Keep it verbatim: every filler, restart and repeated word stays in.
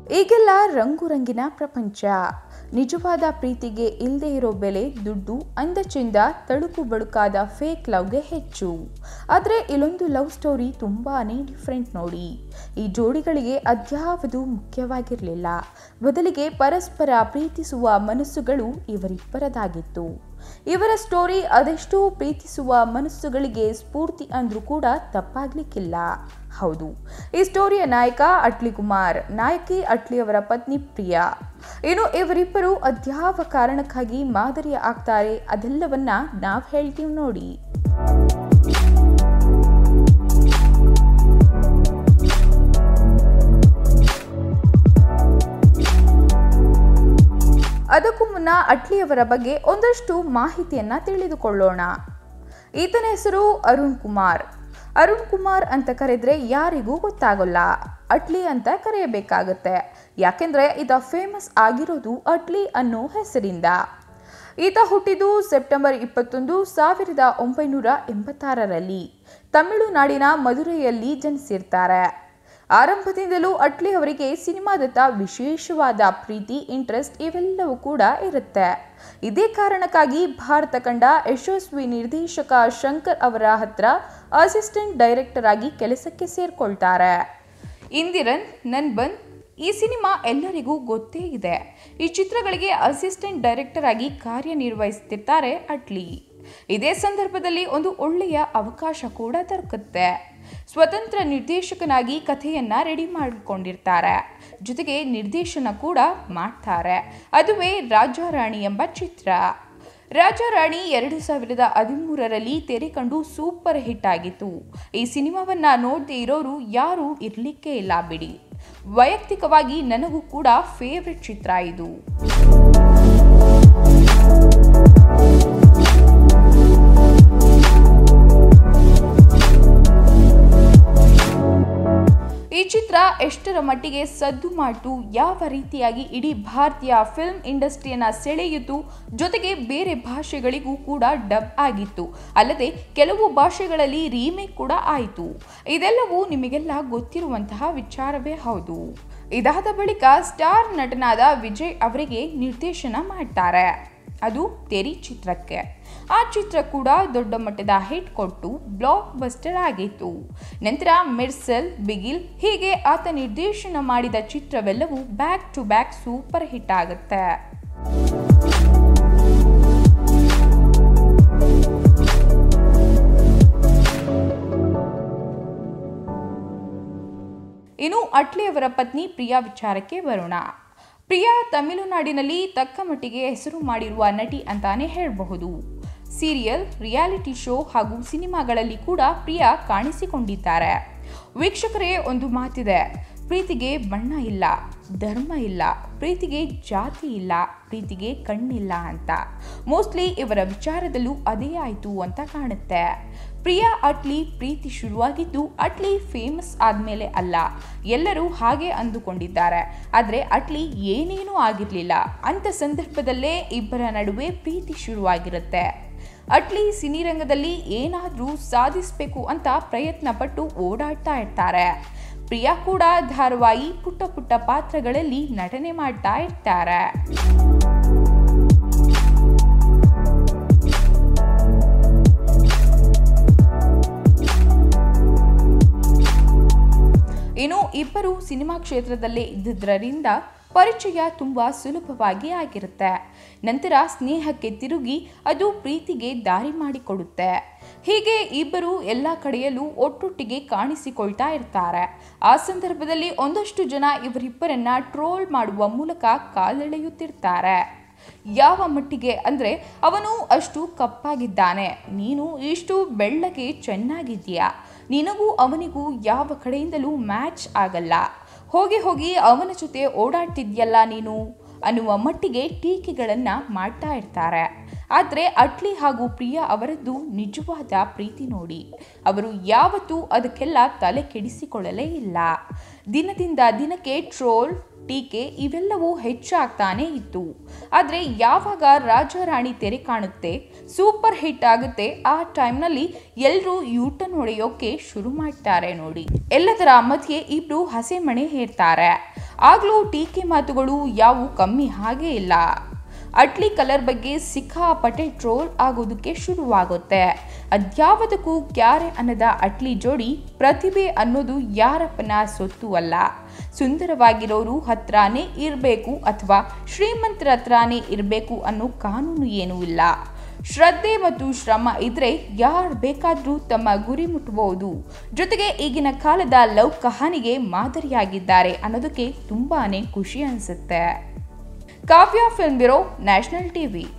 ಈಗೆಲ್ಲ ರಂಗು ರಂಗಿನ ಪ್ರಪಂಚ. ನಿಜವಾದ ಪ್ರೀತಿಗೆ ಇಲ್ಲದೆ ಇರೋ ಬೆಲೆ ದುಡ್ಡು, ಅಂದ ಚೆಂದ, ತಳುಕು ಬಳುಕಾದ ಫೇಕ್ ಲವ್ಗೆ ಹೆಚ್ಚು. ಆದರೆ ಇಲ್ಲೊಂದು ಲವ್ ಸ್ಟೋರಿ ತುಂಬಾನೇ ಡಿಫ್ರೆಂಟ್ ನೋಡಿ. ಈ ಜೋಡಿಗಳಿಗೆ ಅದ್ಯಾವುದು ಮುಖ್ಯವಾಗಿರಲಿಲ್ಲ. ಬದಲಿಗೆ ಪರಸ್ಪರ ಪ್ರೀತಿಸುವ ಮನಸ್ಸುಗಳು ಇವರಿಬ್ಬರದಾಗಿತ್ತು. ಇವರ ಸ್ಟೋರಿ ಅದೆಷ್ಟೋ ಪ್ರೀತಿಸುವ ಮನಸ್ಸುಗಳಿಗೆ ಸ್ಫೂರ್ತಿ ಅಂದ್ರೂ ಕೂಡ ತಪ್ಪಾಗ್ಲಿಕ್ಕಿಲ್ಲ. ಹೌದು, ಈ ಸ್ಟೋರಿಯ ನಾಯಕ ಅಟ್ಲಿ ಕುಮಾರ್, ನಾಯಕಿ ಅಟ್ಲಿ ಅವರ ಪತ್ನಿ ಪ್ರಿಯಾ. ಇನ್ನು ಇವರಿಬ್ಬರು ಅದ್ಯಾವ ಕಾರಣಕ್ಕಾಗಿ ಮಾದರಿ ಆಗ್ತಾರೆ ಅದೆಲ್ಲವನ್ನ ನಾವ್ ಹೇಳ್ತೀವಿ ನೋಡಿ. ಅದಕ್ಕೂ ಮುನ್ನ ಅಟ್ಲಿಯವರ ಬಗ್ಗೆ ಒಂದಷ್ಟು ಮಾಹಿತಿಯನ್ನ ತಿಳಿದುಕೊಳ್ಳೋಣ. ಈತನ ಹೆಸರು ಅರುಣ್ ಕುಮಾರ್. ಅರುಣ್ ಕುಮಾರ್ ಅಂತ ಕರೆದ್ರೆ ಯಾರಿಗೂ ಗೊತ್ತಾಗಲ್ಲ, ಅಟ್ಲಿ ಅಂತ ಕರೆಯಬೇಕಾಗತ್ತೆ. ಯಾಕೆಂದ್ರೆ ಈತ ಫೇಮಸ್ ಆಗಿರೋದು ಅಟ್ಲಿ ಅನ್ನೋ ಹೆಸರಿಂದ. ಈತ ಹುಟ್ಟಿದ್ದು ಸೆಪ್ಟೆಂಬರ್ ಇಪ್ಪತ್ತೊಂದು ಸಾವಿರದ ಒಂಬೈನೂರ ಎಂಬತ್ತಾರರಲ್ಲಿ ತಮಿಳುನಾಡಿನ ಮಧುರೈಯಲ್ಲಿ ಜನಿಸಿರ್ತಾರೆ. ಆರಂಭದಿಂದಲೂ ಅಟ್ಲಿ ಅವರಿಗೆ ಸಿನಿಮಾದತ್ತ ವಿಶೇಷವಾದ ಪ್ರೀತಿ, ಇಂಟ್ರೆಸ್ಟ್ ಇವೆಲ್ಲವೂ ಕೂಡ ಇರುತ್ತೆ. ಇದೇ ಕಾರಣಕ್ಕಾಗಿ ಭಾರತ ಕಂಡ ಯಶಸ್ವಿ ನಿರ್ದೇಶಕ ಶಂಕರ್ ಅವರ ಹತ್ರ ಅಸಿಸ್ಟೆಂಟ್ ಡೈರೆಕ್ಟರ್ ಆಗಿ ಕೆಲಸಕ್ಕೆ ಸೇರ್ಕೊಳ್ತಾರೆ. ಇಂದಿರನ್ ನನ್ಬನ್ ಈ ಸಿನಿಮಾ ಎಲ್ಲರಿಗೂ ಗೊತ್ತೇ ಇದೆ. ಈ ಚಿತ್ರಗಳಿಗೆ ಅಸಿಸ್ಟೆಂಟ್ ಡೈರೆಕ್ಟರ್ ಆಗಿ ಕಾರ್ಯನಿರ್ವಹಿಸುತ್ತಿರ್ತಾರೆ ಅಟ್ಲಿ. ಇದೇ ಸಂದರ್ಭದಲ್ಲಿ ಒಂದು ಒಳ್ಳೆಯ ಅವಕಾಶ ಕೂಡ ದೊರಕುತ್ತೆ. ಸ್ವತಂತ್ರ ನಿರ್ದೇಶಕನಾಗಿ ಕಥೆಯನ್ನ ರೆಡಿ ಮಾಡಿಕೊಂಡಿರ್ತಾರೆ. ಜೊತೆಗೆ ನಿರ್ದೇಶನ ಕೂಡ ಮಾಡ್ತಾರೆ. ಅದುವೇ ರಾಜಾರಾಣಿ ಎಂಬ ಚಿತ್ರ. ರಾಜಾರಾಣಿ ಎರಡು ಸಾವಿರದ ಹದಿಮೂರರಲ್ಲಿ ತೆರೆ ಕಂಡು ಸೂಪರ್ ಹಿಟ್ ಆಗಿತ್ತು. ಈ ಸಿನಿಮಾವನ್ನ ನೋಡದೆ ಇರೋರು ಯಾರು ಇರ್ಲಿಕ್ಕೆ ಇಲ್ಲ ಬಿಡಿ. ವೈಯಕ್ತಿಕವಾಗಿ ನನಗೂ ಕೂಡ ಫೇವ್ರೆಟ್ ಚಿತ್ರ ಇದು. ಈ ಚಿತ್ರ ಎಷ್ಟರ ಮಟ್ಟಿಗೆ ಸದ್ದು ಮಾಡಿತು, ಯಾವ ರೀತಿಯಾಗಿ ಇಡೀ ಭಾರತೀಯ ಫಿಲ್ಮ್ ಇಂಡಸ್ಟ್ರಿಯನ್ನ ಸೆಳೆಯಿತು, ಜೊತೆಗೆ ಬೇರೆ ಭಾಷೆಗಳಿಗೂ ಕೂಡ ಡಬ್ ಆಗಿತ್ತು. ಅಲ್ಲದೆ ಕೆಲವು ಭಾಷೆಗಳಲ್ಲಿ ರೀಮೇಕ್ ಕೂಡ ಆಯಿತು. ಇದೆಲ್ಲವೂ ನಿಮಗೆಲ್ಲ ಗೊತ್ತಿರುವಂತಹ ವಿಚಾರವೇ ಹೌದು. ಇದಾದ ಬಳಿಕ ಸ್ಟಾರ್ ನಟನಾದ ವಿಜಯ್ ಅವರಿಗೆ ನಿರ್ದೇಶನ ಮಾಡ್ತಾರೆ. ಅದು ತೆರಿ ಚಿತ್ರಕ್ಕೆ. ಆ ಚಿತ್ರ ಕೂಡ ದೊಡ್ಡ ಮಟ್ಟದ ಹಿಟ್ ಕೊಟ್ಟು ಬ್ಲಾಕ್ ಬಸ್ಟರ್ ಆಗಿತ್ತು. ನಂತರ ಮಿರ್ಸಲ್, ಬಿಗಿಲ್ ಹೀಗೆ ಆತ ನಿರ್ದೇಶನ ಮಾಡಿದ ಚಿತ್ರವೆಲ್ಲವೂ back to back super hit ಆಗುತ್ತೆ. ಇನ್ನು ಅಟ್ಲಿ ಅವರ ಪತ್ನಿ ಪ್ರಿಯಾ ವಿಚಾರಕ್ಕೆ ಬರೋಣ. ಪ್ರಿಯಾ ತಮಿಳುನಾಡಿನಲ್ಲಿ ತಕ್ಕ ಮಟ್ಟಿಗೆ ಹೆಸರು ಮಾಡಿರುವ ನಟಿ ಅಂತಾನೆ ಹೇಳಬಹುದು. ಸೀರಿಯಲ್, ರಿಯಾಲಿಟಿ ಶೋ ಹಾಗೂ ಸಿನಿಮಾಗಳಲ್ಲಿ ಕೂಡ ಪ್ರಿಯಾ ಕಾಣಿಸಿಕೊಂಡಿದ್ದಾರೆ. ವೀಕ್ಷಕರೇ, ಒಂದು ಮಾತಿದೆ, ಪ್ರೀತಿಗೆ ಬಣ್ಣ ಇಲ್ಲ, ಧರ್ಮ ಇಲ್ಲ, ಪ್ರೀತಿಗೆ ಜಾತಿ ಇಲ್ಲ, ಪ್ರೀತಿಗೆ ಕಣ್ಣಿಲ್ಲ ಅಂತ. ಮೋಸ್ಟ್ಲಿ ಇವರ ವಿಚಾರದಲ್ಲೂ ಅದೇ ಆಯಿತು ಅಂತ ಕಾಣುತ್ತೆ. ಪ್ರಿಯಾ ಅಟ್ಲಿ ಪ್ರೀತಿ ಶುರುವಾಗಿದ್ದು ಅಟ್ಲಿ ಫೇಮಸ್ ಆದ್ಮೇಲೆ ಅಲ್ಲ, ಎಲ್ಲರೂ ಹಾಗೆ ಅಂದುಕೊಂಡಿದ್ದಾರೆ. ಆದರೆ ಅಟ್ಲಿ ಏನೇನೂ ಆಗಿರಲಿಲ್ಲ ಅಂತ ಸಂದರ್ಭದಲ್ಲೇ ಇಬ್ಬರ ನಡುವೆ ಪ್ರೀತಿ ಶುರುವಾಗಿರುತ್ತೆ. ಅಟ್ಲಿ ಸಿನಿರಂಗದಲ್ಲಿ ಏನಾದರೂ ಸಾಧಿಸಬೇಕು ಅಂತ ಪ್ರಯತ್ನ ಪಟ್ಟು ಓಡಾಡ್ತಾ ಇರ್ತಾರೆ. ಪ್ರಿಯಾ ಕೂಡ ಧಾರಾವಾಹಿ, ಪುಟ್ಟ ಪುಟ್ಟ ಪಾತ್ರಗಳಲ್ಲಿ ನಟನೆ ಮಾಡ್ತಾ ಇರ್ತಾರೆ. ಇನ್ನು ಇಬ್ಬರು ಸಿನಿಮಾ ಕ್ಷೇತ್ರದಲ್ಲೇ ಇದ್ದಿದ್ದರಿಂದ ಪರಿಚಯ ತುಂಬಾ ಸುಲಭವಾಗಿ ಆಗಿರುತ್ತೆ. ನಂತರ ಸ್ನೇಹಕ್ಕೆ ತಿರುಗಿ ಅದು ಪ್ರೀತಿಗೆ ದಾರಿ ಮಾಡಿಕೊಡುತ್ತೆ. ಹೀಗೆ ಇಬ್ಬರು ಎಲ್ಲ ಕಡೆಯಲ್ಲೂ ಒಟ್ಟೊಟ್ಟಿಗೆ ಕಾಣಿಸಿಕೊಳ್ತಾ ಇರ್ತಾರೆ. ಆ ಸಂದರ್ಭದಲ್ಲಿ ಒಂದಷ್ಟು ಜನ ಇವರಿಬ್ಬರನ್ನ ಟ್ರೋಲ್ ಮಾಡುವ ಮೂಲಕ ಕಾಲೆಳೆಯುತ್ತಿರ್ತಾರೆ. ಯಾವ ಮಟ್ಟಿಗೆ ಅಂದ್ರೆ, ಅವನು ಅಷ್ಟು ಕಪ್ಪಾಗಿದ್ದಾನೆ, ನೀನು ಇಷ್ಟು ಬೆಳ್ಳಗೆ ಚೆನ್ನಾಗಿದ್ದೀಯಾ, ನಿನಗೂ ಅವನಿಗೂ ಯಾವ ಕಡೆಯಿಂದಲೂ ಮ್ಯಾಚ್ ಆಗಲ್ಲ, ಹೋಗಿ ಹೋಗಿ ಅವನ ಜೊತೆ ಓಡಾಡ್ತಿದ್ಯಲ್ಲ ನೀನು ಅನ್ನುವ ಮಟ್ಟಿಗೆ ಟೀಕೆಗಳನ್ನ ಮಾಡ್ತಾ ಇರ್ತಾರೆ. ಆದರೆ ಅಟ್ಲಿ ಹಾಗೂ ಪ್ರಿಯಾ ಅವರದ್ದು ನಿಜವಾದ ಪ್ರೀತಿ ನೋಡಿ, ಅವರು ಯಾವತ್ತೂ ಅದಕ್ಕೆಲ್ಲ ತಲೆ ಕೆಡಿಸಿಕೊಳ್ಳಲೇ ಇಲ್ಲ. ದಿನದಿಂದ ದಿನಕ್ಕೆ ಟ್ರೋಲ್, ಟೀಕೆ ಇವೆಲ್ಲವೂ ಹೆಚ್ಚಾಗ್ತಾನೆ ಇತ್ತು. ಆದರೆ ಯಾವಾಗ ರಾಜಾರಾಣಿ ತೆರೆ ಕಾಣುತ್ತೆ, ಸೂಪರ್ ಹಿಟ್ ಆಗುತ್ತೆ, ಆ ಟೈಮ್ನಲ್ಲಿ ಎಲ್ಲರೂ ಯೂಟರ್ನ್ ಹೊಡೆಯೋಕೆ ಶುರು ಮಾಡ್ತಾರೆ ನೋಡಿ. ಎಲ್ಲದರ ಮಧ್ಯೆ ಇಬ್ರು ಹಸೆಮಣೆ ಹೇರ್ತಾರೆ. ಆಗ್ಲೂ ಟೀಕೆ ಮಾತುಗಳು ಯಾವು ಕಮ್ಮಿ ಹಾಗೇ ಇಲ್ಲ. ಅಟ್ಲಿ ಕಲರ್ ಬಗ್ಗೆ ಸಿಕ್ಕಾಪಟ್ಟೆ ಟ್ರೋಲ್ ಆಗೋದಕ್ಕೆ ಶುರುವಾಗುತ್ತೆ. ಅದ್ಯಾವದಕ್ಕೂ ಕ್ಯಾರೆ ಅನ್ನದ ಅಟ್ಲಿ ಜೋಡಿ ಪ್ರತಿಭೆ ಅನ್ನೋದು ಯಾರಪ್ಪನ ಸೊತ್ತು ಅಲ್ಲ. ಸುಂದರವಾಗಿರೋರು ಹತ್ರನೇ ಇರಬೇಕು ಅಥವಾ ಶ್ರೀಮಂತರ ಹತ್ರನೇ ಇರಬೇಕು ಅನ್ನೋ ಕಾನೂನು ಏನೂ ಇಲ್ಲ. ಶ್ರದ್ಧೆ ಮತ್ತು ಶ್ರಮ ಇದ್ರೆ ಯಾರು ಬೇಕಾದ್ರೂ ತಮ್ಮ ಗುರಿ ಮುಟ್ಟಬಹುದು. ಜೊತೆಗೆ ಈಗಿನ ಕಾಲದ ಲವ್ ಕಹಾನಿಗೆ ಮಾದರಿಯಾಗಿದ್ದಾರೆ ಅನ್ನೋದಕ್ಕೆ ತುಂಬಾನೇ ಖುಷಿ ಅನಿಸುತ್ತೆ. Kavya film bureau, national TV.